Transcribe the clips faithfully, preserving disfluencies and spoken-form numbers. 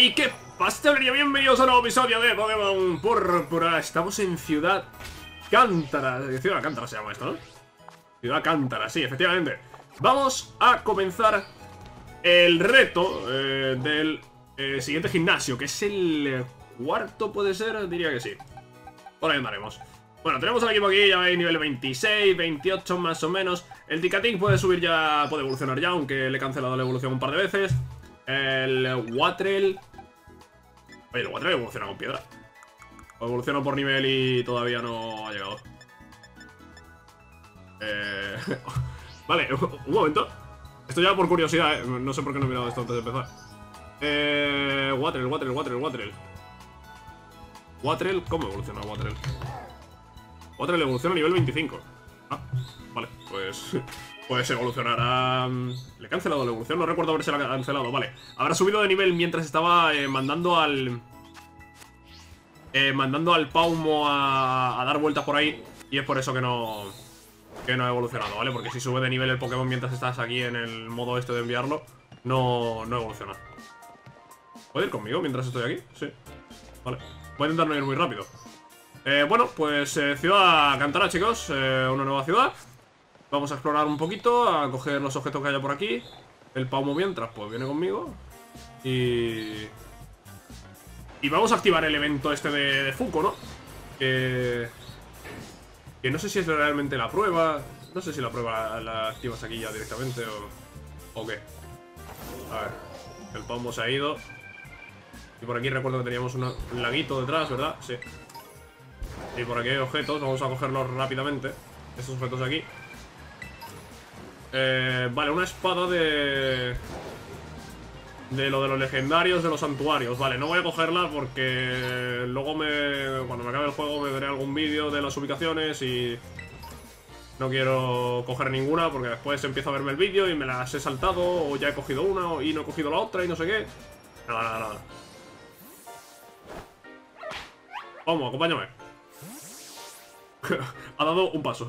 ¡Hey! ¿Qué pastelería? Bienvenidos a un nuevo episodio de Pokémon Púrpura. Estamos en Ciudad Cántara. Ciudad Cántara se llama esto, ¿no? Ciudad Cántara, sí, efectivamente. Vamos a comenzar el reto eh, del eh, siguiente gimnasio, que es el cuarto, ¿puede ser? Diría que sí. Por ahí andaremos. Bueno, tenemos al equipo aquí, ya veis, nivel veintiséis, veintiocho más o menos. El Ticating puede subir ya, puede evolucionar ya, aunque le he cancelado la evolución un par de veces. El Watrel. Oye, el Watrel evoluciona con piedra. O evoluciona por nivel y todavía no ha llegado. Eh... Vale, un momento. Esto ya por curiosidad, ¿eh? No sé por qué no he mirado esto antes de empezar. Eh... Watrel, Watrel, Watrel, Watrel. Watrel, ¿cómo evoluciona Watrel? Watrel evoluciona a nivel veinticinco. Ah, vale, pues... Pues evolucionará... Le he cancelado la evolución, no recuerdo haberse la cancelado, vale. Habrá subido de nivel mientras estaba eh, mandando al... Eh, mandando al Paumo a, a dar vueltas por ahí. Y es por eso que no... Que no ha evolucionado, ¿vale? Porque si sube de nivel el Pokémon mientras estás aquí en el modo este de enviarlo, no, no evoluciona. ¿Puede ir conmigo mientras estoy aquí? Sí. Vale. Voy a intentar no ir muy rápido. Eh, bueno, pues eh, Ciudad Cántara, chicos. Eh, una nueva ciudad. Vamos a explorar un poquito, a coger los objetos que haya por aquí. El Paumo mientras, pues viene conmigo. Y... Y vamos a activar el evento este de, de Fuko, ¿no? Que... Que no sé si es realmente la prueba. No sé si la prueba la, la activas aquí ya directamente o... O qué. A ver. El Paumo se ha ido. Y por aquí recuerdo que teníamos una, un laguito detrás, ¿verdad? Sí. Y por aquí hay objetos, vamos a cogerlos rápidamente. Estos objetos de aquí. Eh, vale, una espada de... De lo de los legendarios de los santuarios. Vale, no voy a cogerla porque luego me... Cuando me acabe el juego me veré algún vídeo de las ubicaciones y... No quiero coger ninguna porque después empiezo a verme el vídeo y me las he saltado o ya he cogido una y no he cogido la otra y no sé qué. Nada, nada, nada. Vamos, acompáñame. Ha dado un paso.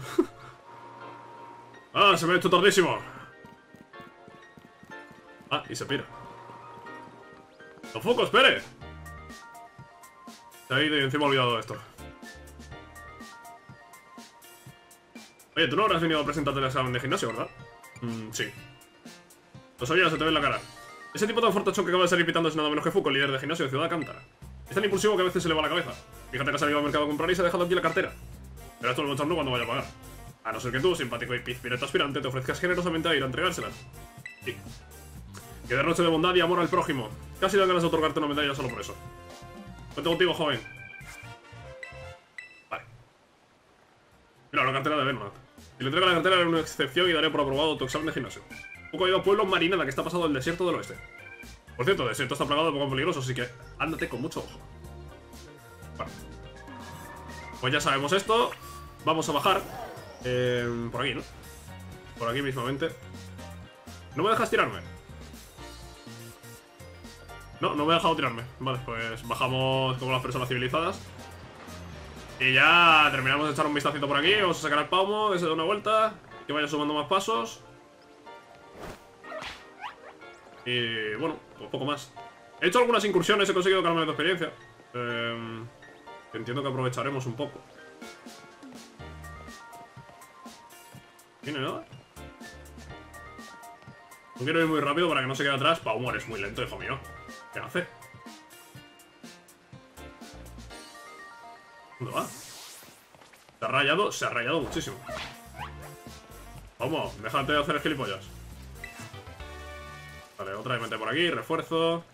Ah, se me ha hecho tardísimo. Ah, y se pira. ¡No, Fuko, espere! Se ha ido y encima ha olvidado esto. Oye, tú no habrás venido a presentarte el examen de gimnasio, ¿verdad? Mm, sí. Lo sabía, se te ve en la cara. Ese tipo tan fortachón que acaba de salir pitando es nada menos que Fuko, líder de gimnasio de Ciudad Cántara. Es tan impulsivo que a veces se le va la cabeza. Fíjate que ha salido al mercado a comprar y se ha dejado aquí la cartera. Pero esto lo voy a echarlo cuando vaya a pagar. A no ser que tú, simpático y pizpireta aspirante, te ofrezcas generosamente a ir a entregárselas. Sí. Que derroche de bondad y amor al prójimo. Casi dan ganas de otorgarte una medalla solo por eso. Cuento contigo, joven. Vale. Mira, la cartera de Venmat. Si le entrega la cartera, haré una excepción y daré por aprobado tu examen de gimnasio. Poco ha ido a Pueblo Marinada, que está pasado del desierto del oeste. Por cierto, el desierto está plagado de Pokémon peligrosos, así que ándate con mucho ojo. Vale. Pues ya sabemos esto. Vamos a bajar. Eh, por aquí, ¿no? Por aquí mismamente. ¿No me dejas tirarme? No, no me he dejado tirarme. Vale, pues bajamos como las personas civilizadas. Y ya terminamos de echar un vistacito por aquí. Vamos a sacar al Paumo, que se dé una vuelta. Que vaya sumando más pasos. Y bueno, pues poco más. He hecho algunas incursiones, he conseguido calmar de experiencia. Eh, entiendo que aprovecharemos un poco. ¿Tiene nada? No quiero ir muy rápido para que no se quede atrás. Paumo, eres muy lento, hijo mío. ¿Qué hace? ¿Dónde va? Se ha rayado, se ha rayado muchísimo. Paumo, déjate de hacer el gilipollas. Vale, otra vez mete por aquí, refuerzo.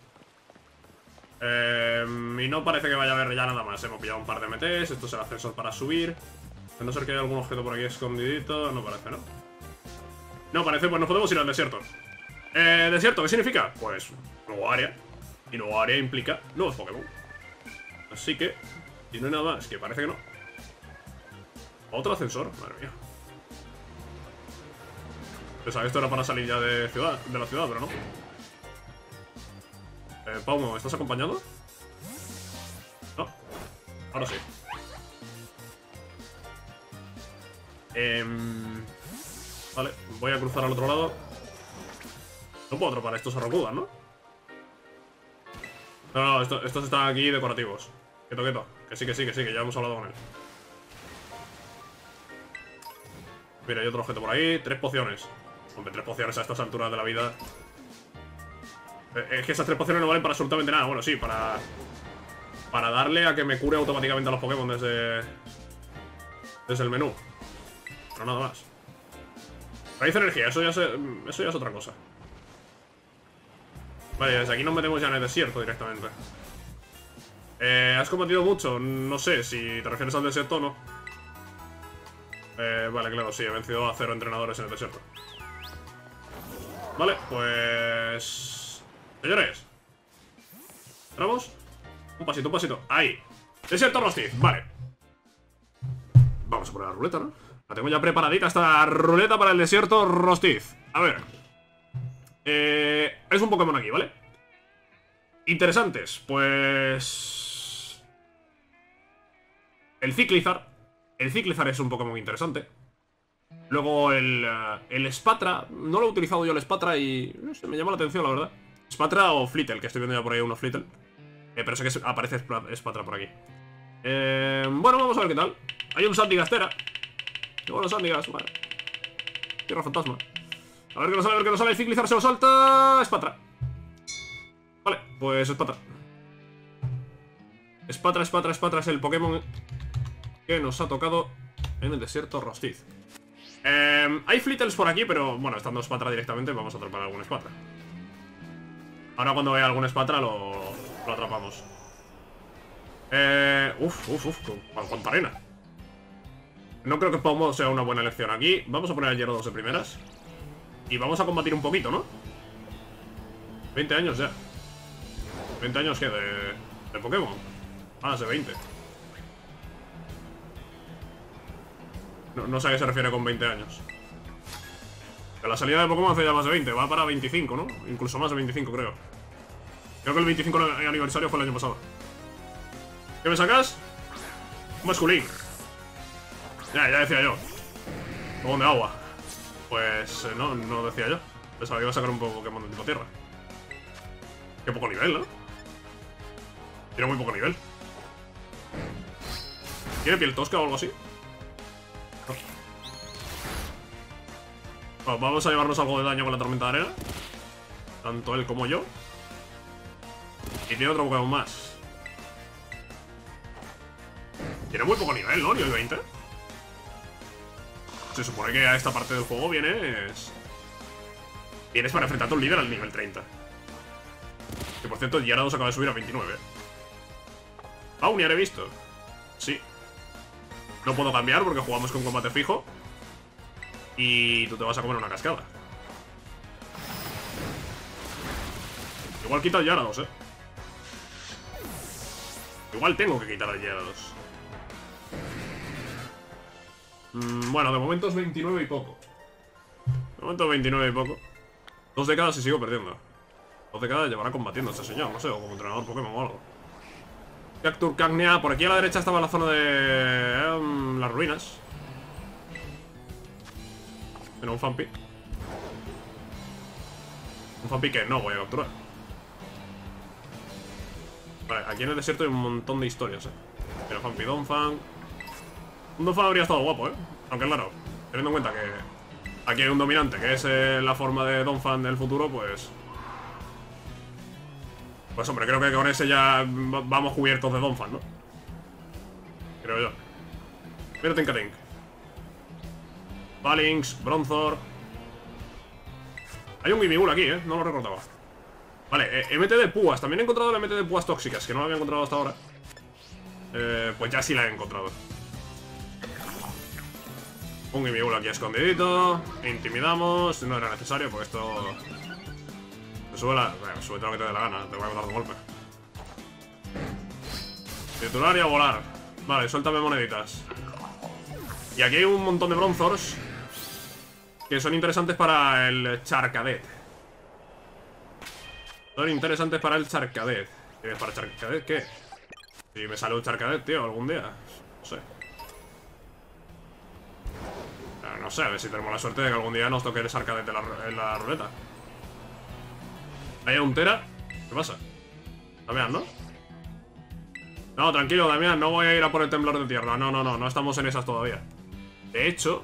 Eh, y no parece que vaya a haber ya nada más. Hemos pillado un par de M Ts, esto es el ascensor para subir. A no ser que haya algún objeto por aquí escondidito. No parece, ¿no? No parece, pues nos podemos ir al desierto. Eh, ¿desierto? ¿Qué significa? Pues nuevo área. Y nuevo área implica nuevos Pokémon. Así que, y no hay nada más, que parece que no. Otro ascensor, madre mía. Pensaba que esto era para salir ya de ciudad, de la ciudad, pero no. Eh, Paumo, ¿estás acompañado? No. Ahora sí. Eh, vale, voy a cruzar al otro lado. No puedo atrapar a estos arrocudas, ¿no? No, no, esto, estos están aquí decorativos. Quieto, quieto. Que sí, que sí, que sí, que ya hemos hablado con él. Mira, hay otro objeto por ahí. Tres pociones. Hombre, tres pociones a estas alturas de la vida. Es que esas tres pociones no valen para absolutamente nada. Bueno, sí, para... Para darle a que me cure automáticamente a los Pokémon desde... Desde el menú. Pero nada más. Raíz de energía, eso ya, se, eso ya es otra cosa. Vale, desde aquí nos metemos ya en el desierto directamente. Eh, ¿Has combatido mucho? No sé, si te refieres al desierto o no. Eh, vale, claro, sí, he vencido a cero entrenadores en el desierto. Vale, pues... Señores, ¿entramos? Un pasito, un pasito, ahí. Desierto Rostiz, vale. Vamos a poner la ruleta, ¿no? La tengo ya preparadita esta ruleta para el desierto Rostiz. A ver. Eh, es un Pokémon aquí, ¿vale? Interesantes, pues... El Ciclizar. El Ciclizar es un Pokémon interesante. Luego el, uh, el Spatra. No lo he utilizado yo el Spatra y... No sé, me llama la atención, la verdad. Spatra o Flittle, que estoy viendo ya por ahí unos Flittle. Eh, pero sé que aparece Spatra por aquí. Eh, bueno, vamos a ver qué tal. Hay un Sandigastera. Qué bueno, Sandigas, vale. Tierra fantasma. A ver qué nos sale, a ver qué nos sale. El Ciclizar se lo salta. Spatra. Vale, pues Spatra. Spatra, Spatra, Spatra es el Pokémon que nos ha tocado en el desierto Rostiz. Eh, hay Flittles por aquí, pero bueno, estando Spatra directamente, vamos a atrapar algún Spatra. Ahora cuando vea algún Spatra lo, lo atrapamos. Eh, uf, uf, uf, con cuánta arena. No creo que Pomodo sea una buena elección aquí. Vamos a poner a Gyarados de primeras. Y vamos a combatir un poquito, ¿no? veinte años ya. ¿veinte años qué? De, de Pokémon. Ah, hace veinte. No, no sé a qué se refiere con veinte años. Que la salida de Pokémon hace ya más de veinte. Va para veinticinco, ¿no? Incluso más de veinticinco, creo. Creo que el veinticinco aniversario fue el año pasado. ¿Qué me sacas? Un masculín. Ya, ya decía yo. Pokémon de agua. Pues eh, no, no decía yo. Pensaba que iba a sacar un Pokémon de tipo tierra. Qué poco nivel, ¿no? Tiene muy poco nivel. ¿Tiene piel tosca o algo así? Bueno, vamos a llevarnos algo de daño con la tormenta de arena. Tanto él como yo. Y tiene otro Pokémon más. Tiene muy poco nivel, ¿no? Nivel veinte. Se supone que a esta parte del juego vienes... Vienes para enfrentarte a un líder al nivel treinta. Que por cierto, Gyarados acaba de subir a veintinueve. Pawniard he visto. Sí. No puedo cambiar porque jugamos con combate fijo. Y tú te vas a comer una cascada. Igual quita el Gyarados, eh. Igual tengo que quitar el Gyarados. Mm, bueno, de momento es veintinueve y poco. De momento es veintinueve y poco. Dos décadas y sigo perdiendo. Dos décadas llevará combatiendo a este señor, no sé, o como entrenador Pokémon o algo. Cactur Cagnia. Por aquí a la derecha estaba la zona de... Um, las ruinas. Bueno, un Fampi. Un Fampi que no voy a capturar. Vale, aquí en el desierto hay un montón de historias, eh. Pero Fampi, Donphan. Un Donphan habría estado guapo, eh. Aunque claro, teniendo en cuenta que aquí hay un dominante que es eh, la forma de Donphan del futuro, pues... Pues hombre, creo que con ese ya vamos cubiertos de Donphan, ¿no? Creo yo. Mira Tinkatink. Balinx, Bronzor. Hay un Gimigul aquí, ¿eh? No lo recordaba. Vale, eh, M T de púas. También he encontrado la M T de púas tóxicas, que no la había encontrado hasta ahora. Eh, pues ya sí la he encontrado. Un Gimigul aquí escondidito. Intimidamos. No era necesario, porque esto... Me sube la... Bueno, sube todo lo que te dé la gana. Te voy a matar de golpe. Titular y a volar. Vale, suéltame moneditas. Y aquí hay un montón de Bronzors que son interesantes para el Charcadet. Son interesantes para el Charcadet. ¿Qué es para Charcadet? ¿Qué? Si me sale un Charcadet, tío, algún día. No sé. No sé, a ver si tenemos la suerte de que algún día nos toque el Charcadet en la, en la ruleta. Hay un Tera. ¿Qué pasa? Damián, ¿no? No, tranquilo, Damián, no voy a ir a por el temblor de tierra. No, no, no, no estamos en esas todavía. De hecho,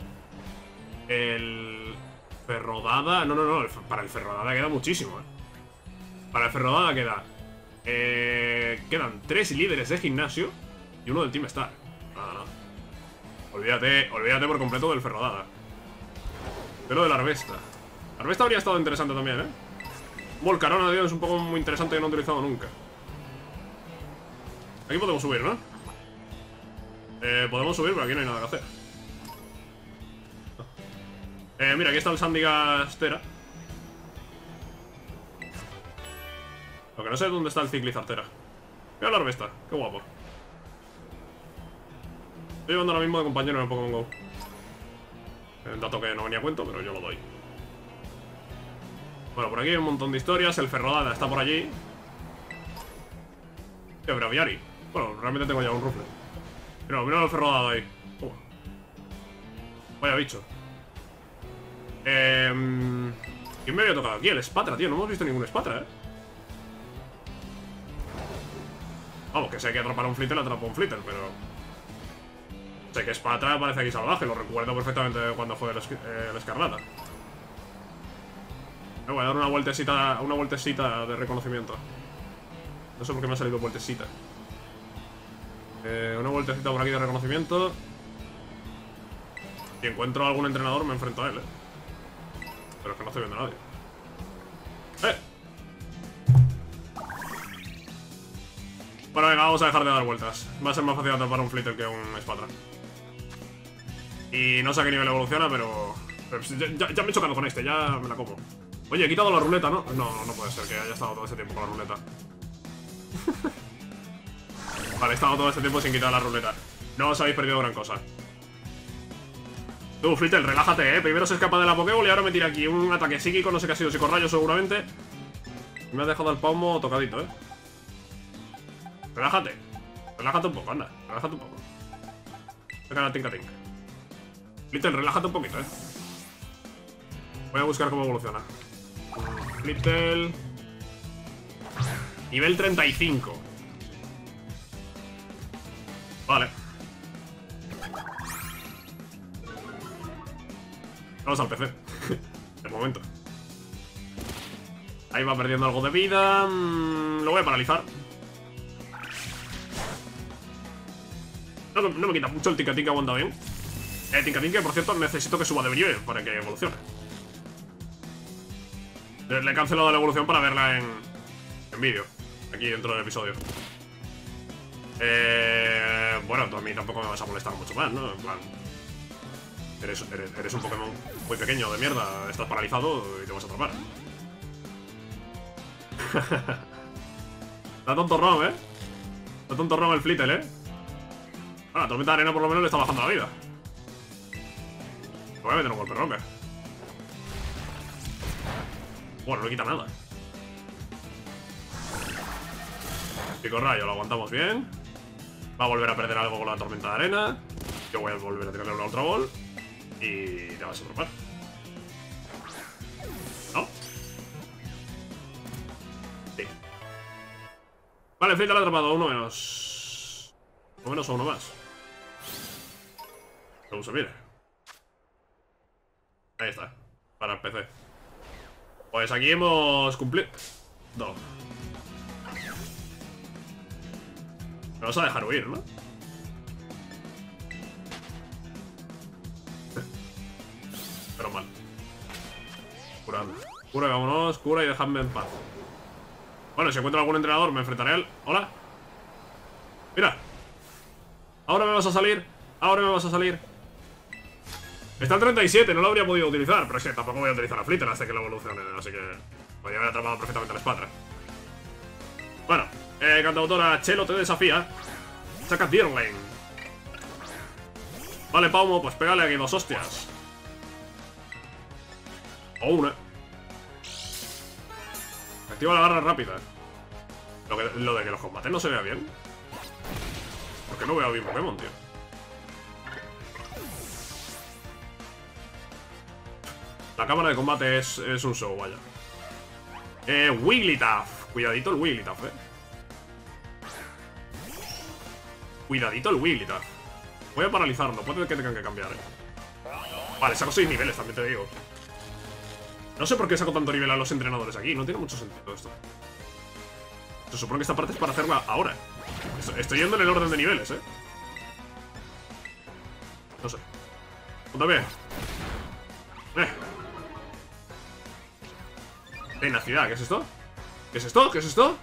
el Ferrodada... No, no, no, el... para el Ferrodada queda muchísimo, eh. Para el Ferrodada queda... Eh... Quedan tres líderes de gimnasio y uno del Team Star. Nada, nada. Olvídate, olvídate por completo del Ferrodada. Pero de la Arbesta. La Arbesta habría estado interesante también, eh. Volcarona, tío, es un poco muy interesante que no he utilizado nunca. Aquí podemos subir, ¿no? Eh, podemos subir, pero aquí no hay nada que hacer. Eh, mira, aquí está el Sandygast Tera. Lo que no sé es dónde está el Ciclizar Tera. Mira la Arbesta, qué guapo. Estoy llevando ahora mismo de compañero en el Pokémon GO. El dato que no venía a cuento, pero yo lo doy. Bueno, por aquí hay un montón de historias. El Ferrodada está por allí. Tío, Braviary. Bueno, realmente tengo ya un rufle. Mira, mira el Ferrodada ahí. Oh. Vaya bicho. Eh, ¿Quién me había tocado aquí? El Spatra, tío. No hemos visto ningún Spatra, eh. Vamos, que sé que atrapar a un Flitter, atrapa a un Flitter, pero... Sé que Spatra parece aquí salvaje. Lo recuerdo perfectamente cuando fue el, eh, el Escarlata. Me voy a dar una vueltecita, una vueltecita de reconocimiento. No sé por qué me ha salido vueltecita. Eh, una vueltecita por aquí de reconocimiento. Si encuentro a algún entrenador me enfrento a él, eh. Pero es que no estoy viendo a nadie. ¡Eh! Bueno, venga, vamos a dejar de dar vueltas. Va a ser más fácil atrapar un Flitter que un Spatra. Y no sé a qué nivel evoluciona, pero... pero ya, ya me he chocado con este, ya me la como. Oye, he quitado la ruleta, ¿no? No, no puede ser que haya estado todo este tiempo con la ruleta. Vale, he estado todo este tiempo sin quitar la ruleta. No os habéis perdido gran cosa. Tú, Flitter, relájate, ¿eh? Primero se escapa de la Pokéball y ahora me tira aquí un ataque psíquico. No sé qué ha sido, psicorrayo seguramente. Y me ha dejado el Paumo tocadito, ¿eh? Relájate. Relájate un poco, anda. Relájate un poco. Saca la tinka tinka. Flitter, relájate un poquito, ¿eh? Voy a buscar cómo evoluciona. Flitter. Nivel treinta y cinco. Vale. Vamos al P C. De momento. Ahí va perdiendo algo de vida. Mm, lo voy a paralizar. No, no me quita mucho el Tinkatinka, aguanta bien. Eh, Tinkatinka, por cierto, necesito que suba de brillo para que evolucione. Le he cancelado la evolución para verla en, en vídeo. Aquí dentro del episodio. Eh, bueno, tú a mí tampoco me vas a molestar mucho más, ¿no? En plan... Eres, eres, eres un Pokémon muy pequeño de mierda. Estás paralizado y te vas a atrapar. Está tontorrón, ¿eh? Está tontorrón el Flittle, ¿eh? Ah, la tormenta de arena por lo menos le está bajando la vida. Me voy a meter un golpe roca. Bueno, no le quita nada. Pico rayo, lo aguantamos bien. Va a volver a perder algo con la tormenta de arena. Yo voy a volver a tirarle una Ultra Ball. Y te vas a atrapar. ¿No? Sí. Vale, Flittle ha atrapado uno menos. Uno menos o uno más. Según se mire. Ahí está. Para el P C. Pues aquí hemos cumplido. No. Me vas a dejar huir, ¿no? Pero mal. Curando. Cura, vámonos. Cura y dejadme en paz. Bueno, si encuentro algún entrenador me enfrentaré a él. Hola. Mira. Ahora me vas a salir. Ahora me vas a salir. Está el treinta y siete, no lo habría podido utilizar. Pero es que tampoco voy a utilizar a Flittle hasta que lo evolucione. Así que podría haber atrapado perfectamente a la Spatra. Bueno, eh, cantautora Chelo te desafía. Saca Deerling. Vale, Paumo, pues pégale aquí dos hostias. O una. Activa la garra rápida. Lo, que, lo de que los combates no se vea bien. Porque no veo bien Pokémon, tío. La cámara de combate es, es un show, vaya. Eh, Wigglytuff. Cuidadito el Wigglytuff, eh. Cuidadito el Wigglytuff. Voy a paralizarlo, puede que tengan que cambiar, eh. Vale, saco seis niveles, también te digo. No sé por qué saco tanto nivel a los entrenadores aquí, no tiene mucho sentido esto. Se supone que esta parte es para hacerla ahora. Estoy, estoy yendo en el orden de niveles, eh. No sé. Punta bien. Eh. Tenacidad, ¿qué es esto? ¿Qué es esto? ¿Qué es esto?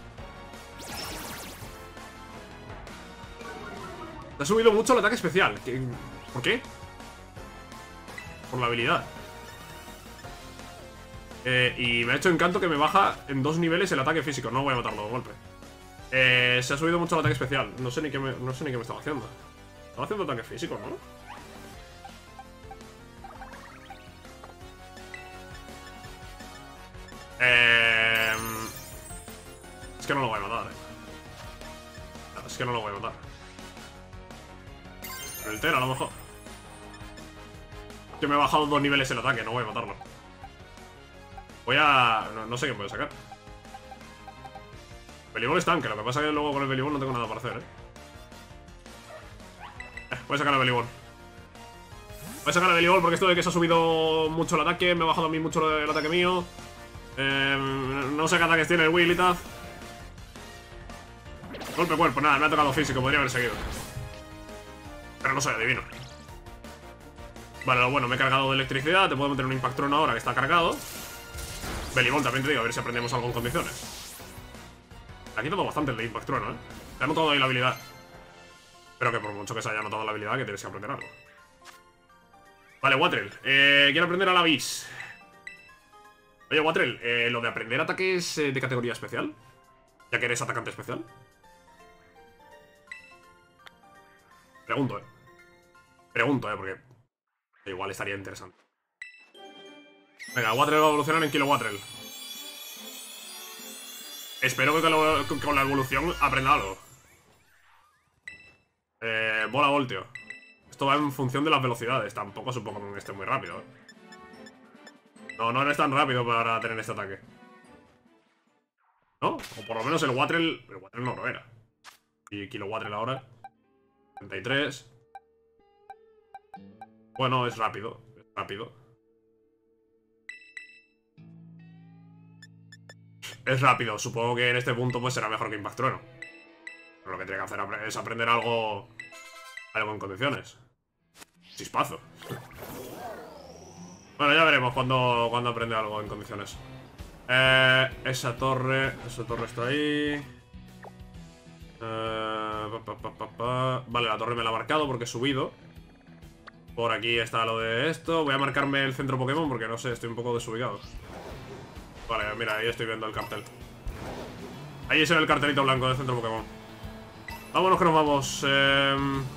Te ha subido mucho el ataque especial. ¿Qué? ¿Por qué? Por la habilidad. Eh, y me ha hecho encanto que me baja en dos niveles el ataque físico. No voy a matarlo de golpe. Eh, se ha subido mucho el ataque especial. No sé ni qué me, no sé ni qué me estaba haciendo. Estaba haciendo ataque físico, ¿no? Eh, es que no lo voy a matar, eh. Es que no lo voy a matar. El Tera, a lo mejor. Que me he bajado dos niveles el ataque, no voy a matarlo. Voy a... No, no sé qué puedo sacar. Belibol es tanque, lo que pasa es que luego con el Belibol no tengo nada para hacer, eh. eh voy a sacar el Belibol. Voy a sacar el Belibol porque esto de que se ha subido mucho el ataque, me ha bajado a mí mucho el ataque mío. Eh, no sé qué ataques tiene el Wigglytuff. Golpe cuerpo, nada, me ha tocado físico, podría haber seguido. Pero no soy adivino. Vale, bueno, me he cargado de electricidad. Te puedo meter un Impactron ahora que está cargado. Belibol también te digo, a ver si aprendemos algo en condiciones. Le ha quitado bastante el de Impactron, ¿eh? Te ha notado ahí la habilidad. Pero que por mucho que se haya notado la habilidad, que tienes que aprender algo. Vale, Watrel, eh, quiero aprender a la bis. Oye, Watrel, eh, lo de aprender ataques eh, de categoría especial, ya que eres atacante especial. Pregunto, eh Pregunto, eh, porque igual estaría interesante. Venga, Watrel va a evolucionar en Kilo Watrel. Espero que con la, con la evolución aprenda algo. Eh, bola voltio. Esto va en función de las velocidades. Tampoco supongo que esté muy rápido, ¿eh? No, no eres tan rápido para tener este ataque. ¿No? O por lo menos el Watrel... El Watrel no lo era. Y Kilo Watrel ahora. treinta y tres. Bueno, es rápido. Es rápido. Es rápido. Supongo que en este punto pues será mejor que Impactrueno. Pero lo que tiene que hacer es aprender algo... Algo en condiciones. Chispazo. Bueno, ya veremos cuando, cuando aprende algo en condiciones. Eh, esa torre... Esa torre está ahí... Eh, pa, pa, pa, pa, pa. Vale, la torre me la ha marcado porque he subido. Por aquí está lo de esto. Voy a marcarme el centro Pokémon porque no sé, estoy un poco desubicado. Vale, mira, ahí estoy viendo el cartel. Ahí es el cartelito blanco del centro Pokémon. Vámonos que nos vamos. eh...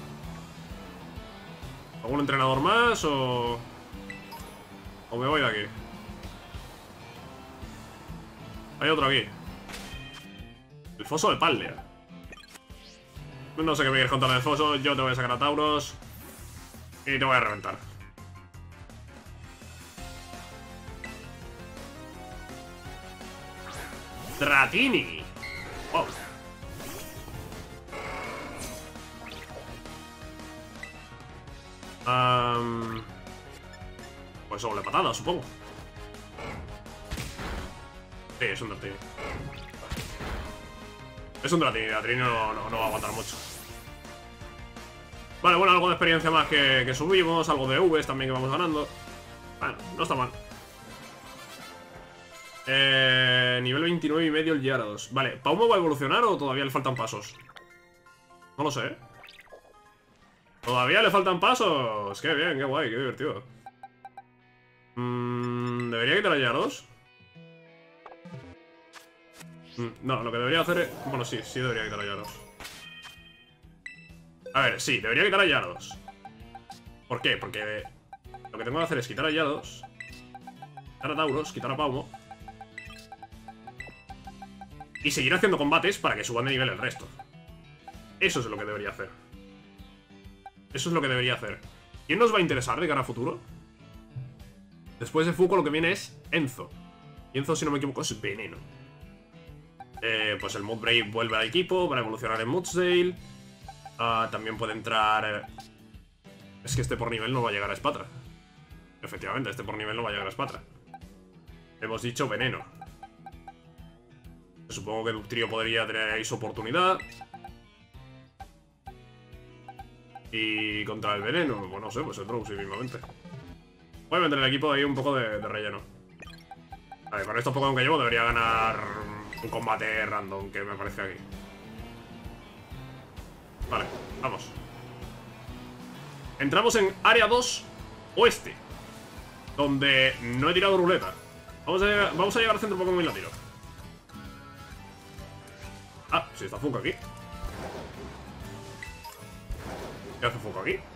¿Algún entrenador más o...? ¿O me voy de aquí? Hay otro aquí. El foso de Paldea. No sé qué me quieres contar del foso. Yo te voy a sacar a Tauros y te voy a reventar. Dratini. Wow. Um, pues doble patada, supongo. Sí, es un Dratini. Es un Dratini, Dratini no, no, no va a aguantar mucho. Vale, bueno, algo de experiencia más que, que subimos. Algo de Vs también que vamos ganando. Bueno, no está mal. Eh, nivel veintinueve y medio el Gyarados. Vale, ¿Paumo va a evolucionar o todavía le faltan pasos? No lo sé, ¿eh? ¿Todavía le faltan pasos? Qué bien, qué guay, qué divertido. mm, ¿Debería quitar a Gyarados? Mm, no, lo que debería hacer es... Bueno, sí, sí debería quitar a Gyarados. A ver, sí, debería quitar a Gyarados. ¿Por qué? Porque lo que tengo que hacer es quitar a Gyarados, quitar a Tauros, quitar a Paumo y seguir haciendo combates para que suban de nivel el resto. Eso es lo que debería hacer. Eso es lo que debería hacer. ¿Quién nos va a interesar de cara a futuro? Después de Fuko lo que viene es Enzo. Y Enzo, si no me equivoco, es veneno. Eh, pues el Moonbrave vuelve al equipo para evolucionar en Mudsdale. Ah, también puede entrar... Eh... Es que este por nivel no va a llegar a Espatra. Efectivamente, este por nivel no va a llegar a Espatra. Hemos dicho veneno. Supongo que Dugtrio podría tener ahí su oportunidad. Y contra el veneno, pues no sé, pues el Drowsy mismamente. Voy a meter el equipo ahí un poco de, de relleno. Vale, con estos Pokémon que llevo debería ganar un combate random que me parece aquí. Vale, vamos. Entramos en área dos oeste, donde no he tirado ruleta. Vamos a llegar, vamos a llegar al centro Pokémon y la tiro. Ah, sí está Funko aquí. ¿Qué hace Funko aquí?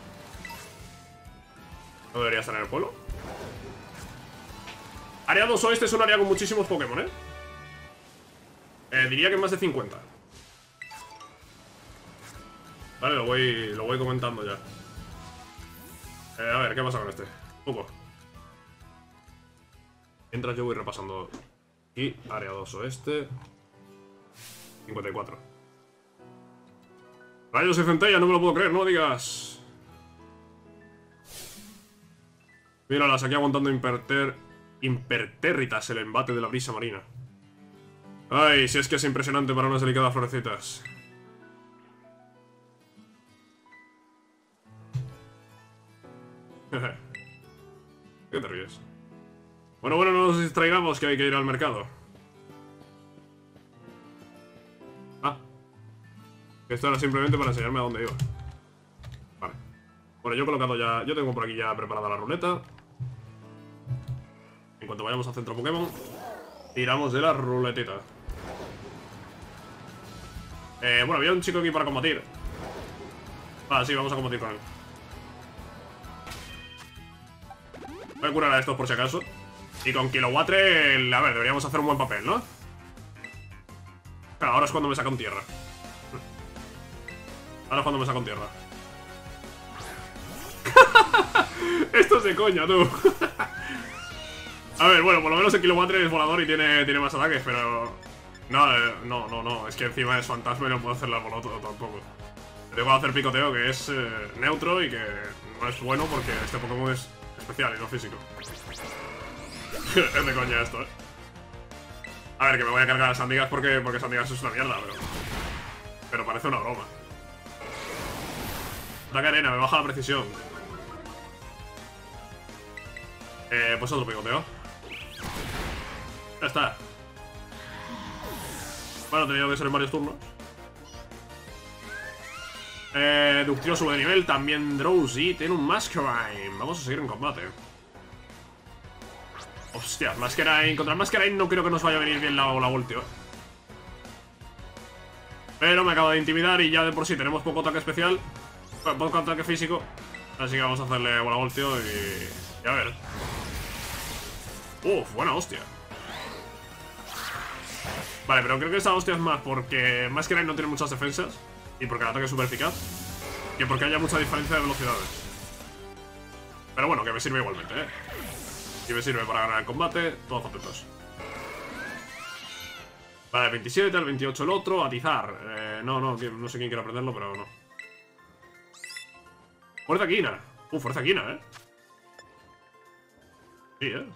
¿No debería estar en el pueblo? Área dos oeste es un área con muchísimos Pokémon, ¿eh? eh diría que más de cincuenta. Vale, lo voy, lo voy comentando ya. Eh, a ver, ¿qué pasa con este? Poco. Mientras yo voy repasando. Aquí, área dos oeste. cincuenta y cuatro. Rayos y centella, no me lo puedo creer, no digas. Míralas, aquí aguantando imperter... impertérritas el embate de la brisa marina. Ay, si es que es impresionante para unas delicadas florecitas. ¿Qué te ríes? Bueno, bueno, no nos distraigamos que hay que ir al mercado. Ah. Esto era simplemente para enseñarme a dónde iba. Vale. Bueno, yo he colocado ya... Yo tengo por aquí ya preparada la ruleta. En cuanto vayamos al centro Pokémon, tiramos de la ruletita. Eh, bueno, había un chico aquí para combatir. Ah, sí, vamos a combatir con él. Voy a curar a estos por si acaso. Y con Kilowattre, a ver, deberíamos hacer un buen papel, ¿no? Claro, ahora es cuando me saca un tierra. Ahora es cuando me saca un tierra. Esto es de coña, tú. A ver, bueno, por lo menos el Kilowattre es volador y tiene, tiene más ataques, pero... No, eh, no, no, no. Es que encima es fantasma y no puedo hacer la boloto tampoco. Tengo que hacer picoteo, que es eh, neutro y que no es bueno porque este Pokémon es especial y no físico. Es de coña esto, eh. A ver, que me voy a cargar a Sandigas porque, porque Sandigas es una mierda, pero... Pero parece una broma. Ataque arena, me baja la precisión. Eh, pues otro picoteo. Ya está. Bueno, ha tenido que ser en varios turnos. Eh, Dugtrio sube de nivel, también Drowsy tiene un Masquerain. Vamos a seguir en combate. Hostia, Masquerain. Contra Masquerain no creo que nos vaya a venir bien la, la ulti, ¿eh? Pero me acaba de intimidar y ya de por sí tenemos poco ataque especial. Poco ataque físico. Así que vamos a hacerle bola voltio y... y a ver. Uf, buena hostia. Vale, pero creo que esa hostia es más porque Masquerain no tiene muchas defensas y porque el ataque es súper eficaz, que porque haya mucha diferencia de velocidades. Pero bueno, que me sirve igualmente, ¿eh? Y me sirve para ganar el combate, todos contentos. Vale, veintisiete, el veintiocho el otro, atizar. Eh, no, no, no sé quién quiere aprenderlo, pero no. Fuerza quina. Uh, fuerza quina, ¿eh? Sí, ¿eh?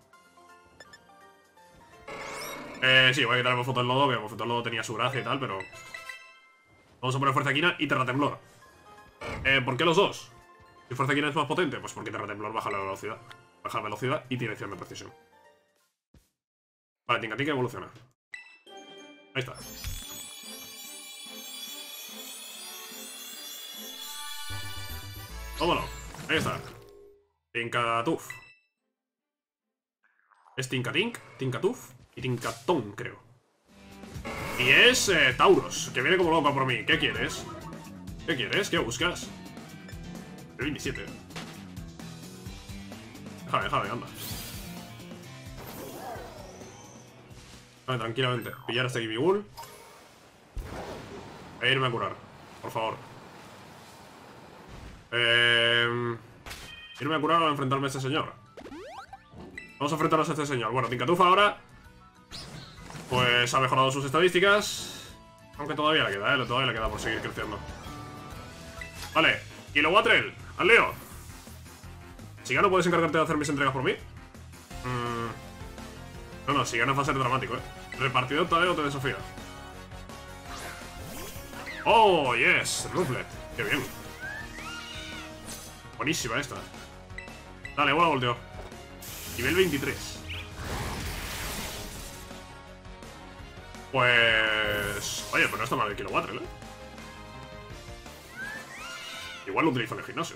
Eh, sí, voy a quitar el Bofo del Lodo, que el Bofo del Lodo tenía su gracia y tal, pero... Vamos a poner Fuerza Quina y Terratemblor. Eh, ¿por qué los dos? Si Fuerza Quina es más potente, pues porque Terratemblor baja la velocidad. Baja la velocidad y dirección de precisión. Vale, Tinkatinka evoluciona. Ahí está. Tómalo. Ahí está. Tinkatuf. Es Tinkatink, Tinkatuf y Tinkatón, creo. Y es eh, Tauros, que viene como loca por mí. ¿Qué quieres? ¿Qué quieres? ¿Qué buscas? veintisiete. Déjame, déjame, anda. Vale, tranquilamente. Pillar a este Gibigul. E irme a curar, por favor. Eh, irme a curar o a enfrentarme a este señor. Vamos a enfrentarnos a este señor. Bueno, Tinkatuf ahora pues ha mejorado sus estadísticas. Aunque todavía le queda, ¿eh? Todavía le queda por seguir creciendo. Vale, Kilowatrel, al lío. Si ya no puedes encargarte de hacer mis entregas por mí. Mm. No, no, si ganas va a ser dramático, eh. Repartidor Tadeo te desafía. Oh, yes, Ruflet. Qué bien. Buenísima esta. Dale, bola volteo. Nivel veintitrés. Pues... Oye, pues no está mal el Kilowatrel, ¿eh? Igual lo utilizo en el gimnasio.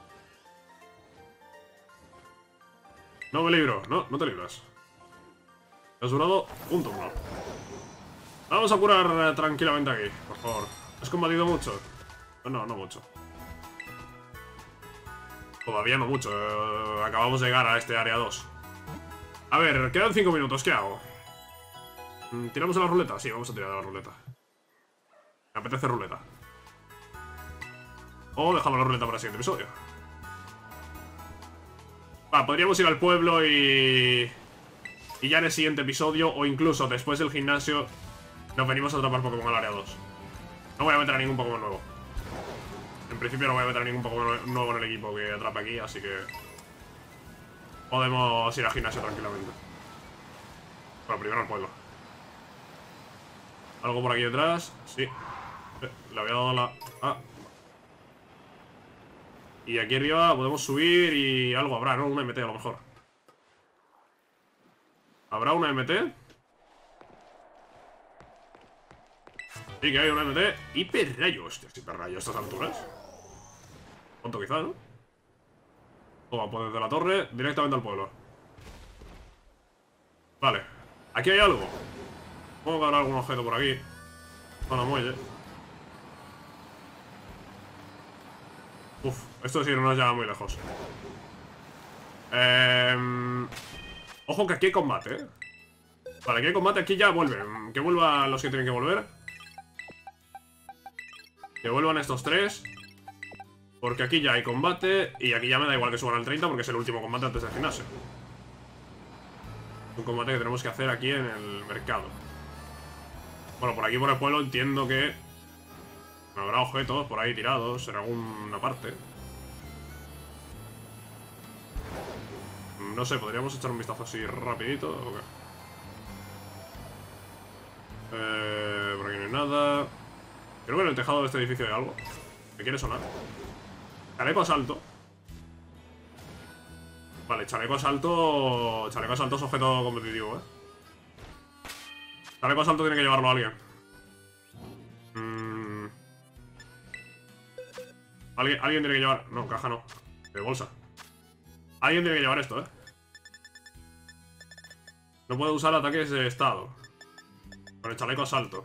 No me libro. No, no te libras. Has durado un turno. Vamos a curar eh, tranquilamente aquí, por favor. ¿Has combatido mucho? No, no mucho. Todavía no mucho. Eh, acabamos de llegar a este área dos. A ver, quedan cinco minutos. ¿Qué hago? ¿Tiramos a la ruleta? Sí, vamos a tirar a la ruleta. Me apetece ruleta. O dejamos la ruleta para el siguiente episodio. Va, podríamos ir al pueblo y... Y ya en el siguiente episodio, o incluso después del gimnasio, nos venimos a atrapar Pokémon al área dos. No voy a meter a ningún Pokémon nuevo. En principio no voy a meter a ningún Pokémon nuevo en el equipo que atrape aquí, así que... Podemos ir al gimnasio tranquilamente. Bueno, primero al pueblo. ¿Algo por aquí detrás? Sí. Eh, le había dado la... Ah. Y aquí arriba podemos subir y algo habrá, ¿no? Una M T a lo mejor. ¿Habrá una M T? Sí que hay una M T. Hiperrayo. Hostia, hiperrayo a estas alturas. ¿Cuánto quizá, no? Toma, pues desde la torre directamente al pueblo. Vale. Aquí hay algo. Supongo que habrá algún objeto por aquí. Zona muelle. Uf, esto sí no nos lleva muy lejos. Eh... Ojo que aquí hay combate, ¿eh? Vale, aquí hay combate, aquí ya vuelven. Que vuelvan los que tienen que volver. Que vuelvan estos tres. Porque aquí ya hay combate. Y aquí ya me da igual que suban al treinta porque es el último combate antes del gimnasio. Un combate que tenemos que hacer aquí en el mercado. Bueno, por aquí por el pueblo entiendo que habrá objetos por ahí tirados en alguna parte. No sé, podríamos echar un vistazo así rapidito o qué. Eh, por aquí no hay nada. Creo que en el tejado de este edificio hay algo. ¿Me quiere sonar? Chaleco asalto. Vale, chaleco asalto. Chaleco asalto es objeto competitivo, eh. Chaleco asalto tiene que llevarlo a alguien. Mm. ¿Alguien, alguien tiene que llevar. No, caja no. De bolsa. Alguien tiene que llevar esto, eh. No puede usar ataques de estado. Con el chaleco asalto.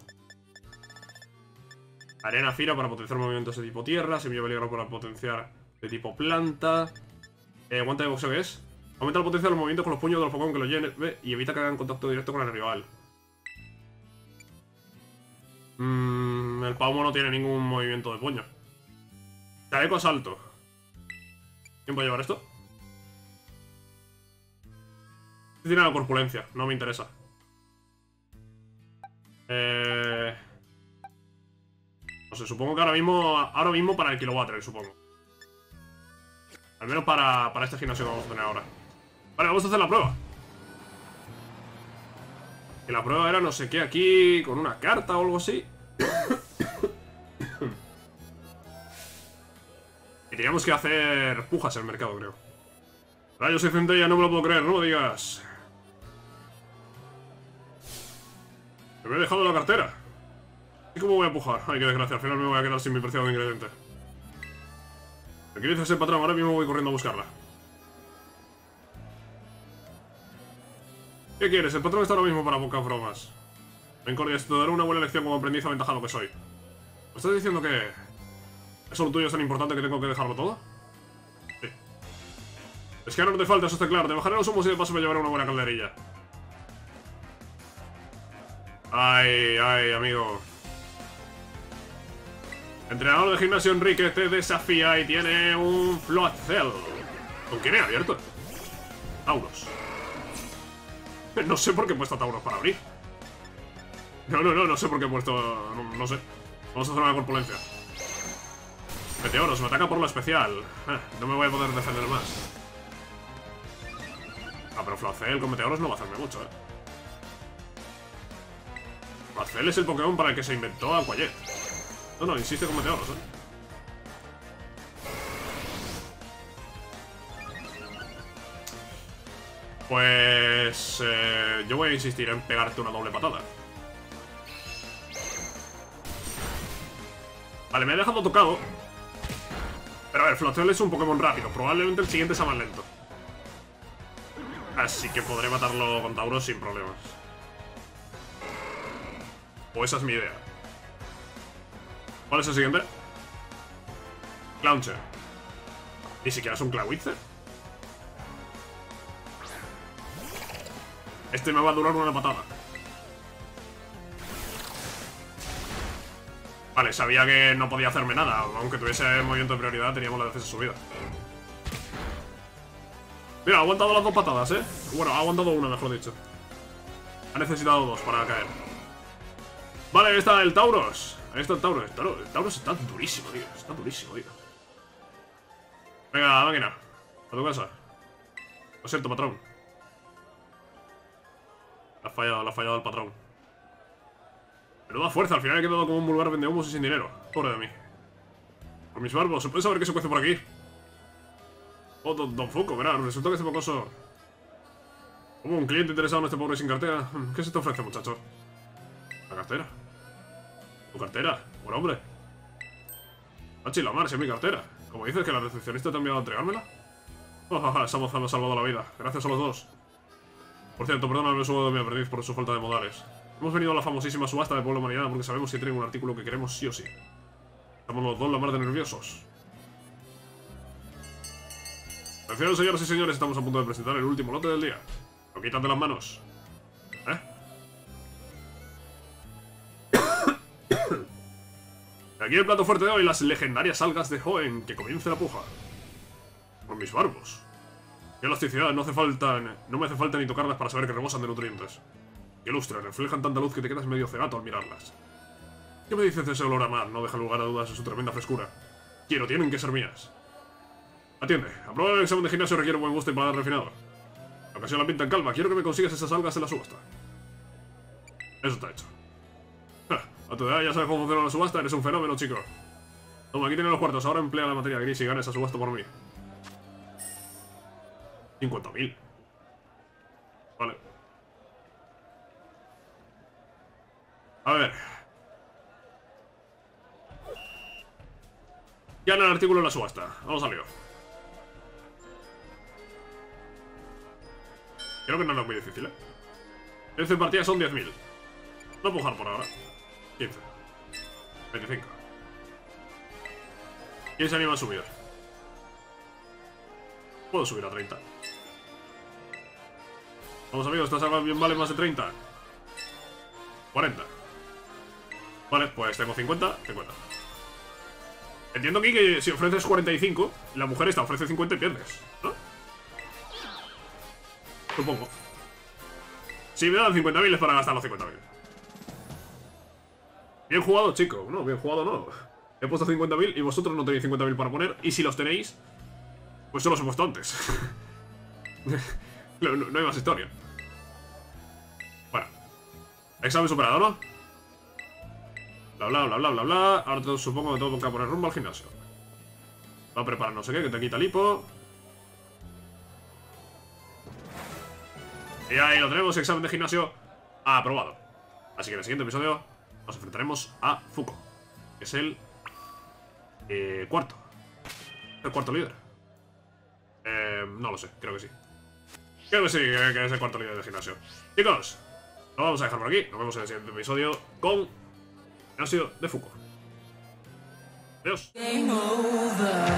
Arena fira para potenciar movimientos de tipo tierra. Semilla peligro para potenciar de tipo planta. Eh, guante de boxeo, ¿qué es? Aumenta la potencia de los movimientos con los puños de los Pokémon que lo llenen y evita que hagan contacto directo con el rival. Mm, el Paumo no tiene ningún movimiento de puño. Chaleco asalto. ¿Quién puede llevar esto? Tiene la corpulencia, no me interesa. Eh... No sé, supongo que ahora mismo Ahora mismo para el Kilowatrel, supongo. Al menos para, para este gimnasio que vamos a tener ahora. Vale, vamos a hacer la prueba. Que la prueba era no sé qué aquí, con una carta o algo así. Y teníamos que hacer pujas en el mercado, creo. Rayos y centella, no me lo puedo creer, no me digas. Me he dejado la cartera. ¿Y cómo voy a pujar? Ay, qué desgracia, al final me voy a quedar sin mi preciado ingrediente. ¿Me quiere decir el patrón? Ahora mismo voy corriendo a buscarla. ¿Qué quieres? El patrón está ahora mismo para pocas bromas. Ven, Cordias, te daré una buena lección como aprendiz aventajado que soy. ¿Me estás diciendo que eso lo tuyo es tan importante que tengo que dejarlo todo? Sí. Es que ahora no te falta, eso está claro. Te bajaré los humos y de paso me llevaré una buena calderilla. Ay, ay, amigo. Entrenador de gimnasio Enrique te desafía y tiene un Floatzel. ¿Con quién he abierto? Tauros. No sé por qué he puesto Tauros para abrir. No, no, no, no sé por qué he puesto... No, no sé. Vamos a hacer una corpulencia. Meteoros, me ataca por lo especial. Eh, no me voy a poder defender más. Ah, pero Flacel con Meteoros no va a hacerme mucho, eh. Flacel es el Pokémon para el que se inventó Aquajet. No, no, insiste con Meteoros, eh. Pues... Eh, yo voy a insistir en pegarte una doble patada. Vale, me he dejado tocado. Pero a ver, Floatzel es un Pokémon rápido. Probablemente el siguiente sea más lento. Así que podré matarlo con Tauros sin problemas. O esa es mi idea. ¿Cuál es el siguiente? Clauncher. Ni siquiera es un Clawitzer. Este me va a durar una patada. Vale, sabía que no podía hacerme nada. Aunque tuviese movimiento de prioridad, teníamos la defensa subida. Mira, ha aguantado las dos patadas, ¿eh? Bueno, ha aguantado una, mejor dicho. Ha necesitado dos para caer. Vale, ahí está el Tauros. Ahí está el Tauros. El Tauros, el Tauros está durísimo, tío. Está durísimo, tío. Venga, máquina. A tu casa. Lo siento, patrón. La ha fallado, la ha fallado el patrón. Menuda fuerza, al final he quedado como un vulgar vendehumos y sin dinero. Pobre de mí. Por mis barbos, ¿se puede saber qué se cuece por aquí? Oh, don, don Fuco, verá, resulta que este mocoso... Como un cliente interesado en este pobre sin cartera. ¿Qué se te ofrece, muchacho? La cartera. ¿Tu cartera? Buen hombre. Hachi la mar, si es mi cartera. Como dices que la recepcionista te ha enviado a entregármela. Oh, jaja, esa moza me ha salvado la vida. Gracias a los dos. Por cierto, perdóname el sueldo de mi aprendiz por su falta de modales. Hemos venido a la famosísima subasta de Pueblo Humanidad porque sabemos que tienen un artículo que queremos sí o sí. Estamos los dos la mar de nerviosos. Atención, señoras y señores, estamos a punto de presentar el último lote del día. Lo quitas de las manos. ¿Eh? Aquí el plato fuerte de hoy, las legendarias algas de Hoenn. Que comience la puja. Con mis barbos. Qué elasticidad, no hace falta, no me hace falta ni tocarlas para saber que rebosan de nutrientes. Qué lustre, reflejan tanta luz que te quedas medio cegato al mirarlas. ¿Qué me dices de ese olor a mar? No deja lugar a dudas de su tremenda frescura. Quiero, tienen que ser mías. Atiende, aprobar el examen de gimnasio requiere un buen gusto y paladar refinado. La ocasión la pinta en calma, quiero que me consigas esas algas en la subasta. Eso está hecho. Ja, a tu edad ya sabes cómo funciona la subasta, eres un fenómeno, chico. Toma, aquí tienes los cuartos, ahora emplea la materia gris y gana esa subasta por mí. cincuenta mil. Vale. A ver. Gana el artículo en la subasta. Vamos a lío. Creo que no es muy difícil, ¿eh? El de partida son diez mil. No puedo pujar por ahora. quince. veinticinco. ¿Quién se anima a subir? Puedo subir a treinta. Vamos, amigos, estas algas bien valen más de treinta. cuarenta. Vale, pues tengo cincuenta, cincuenta. Entiendo aquí que si ofreces cuarenta y cinco, la mujer esta ofrece cincuenta y pierdes, ¿no? Supongo. Si me dan cincuenta mil es para gastar los cincuenta mil. Bien jugado, chico. No, bien jugado no. He puesto cincuenta mil y vosotros no tenéis cincuenta mil para poner. Y si los tenéis, pues yo los he puesto antes. no, no, no hay más historia. Bueno. Examen superado, ¿no? Bla, bla, bla, bla, bla, bla. Ahora te, supongo que tengo que poner rumbo al gimnasio. Va a preparar no sé qué, que te quita el hipo. Y ahí lo tenemos, examen de gimnasio aprobado. Así que en el siguiente episodio nos enfrentaremos a Fuko, que es el eh, cuarto. El cuarto líder. Eh, no lo sé, creo que sí. Creo que sí, que, que es el cuarto líder de gimnasio. Chicos, lo vamos a dejar por aquí. Nos vemos en el siguiente episodio con Gimnasio de Fuko. Adiós.